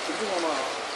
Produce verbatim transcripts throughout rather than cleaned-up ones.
挺不错嘛。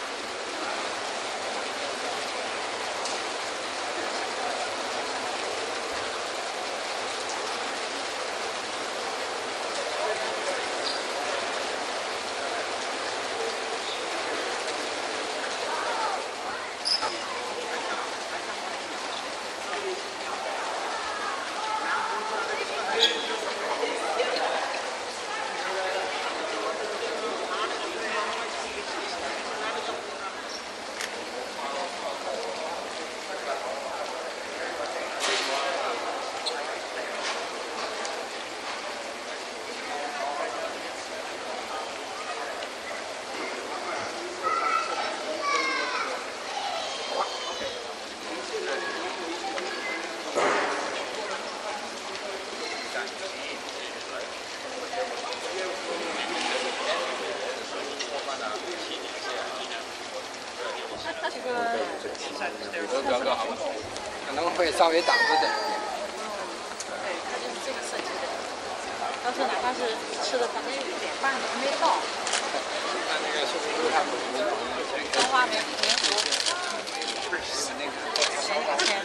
这个标个好，可能会稍微挡着点。 对，它就是这个设计的。要是哪怕是吃的可能有一点半都没到。 看那个是不是他们中华棉棉服。 那个。 前两天。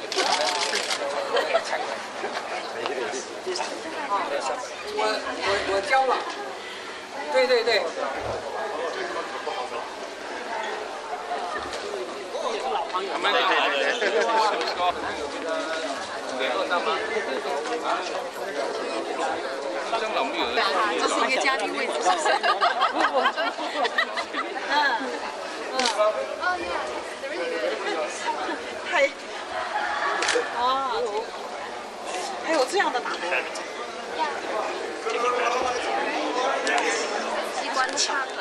我我我交了。对对对。 他们对对对，什么时候联络上吗？真的没有。 这是一个嘉宾位置，是不是？嗯嗯。还哦，还有这样的打扮。机关枪。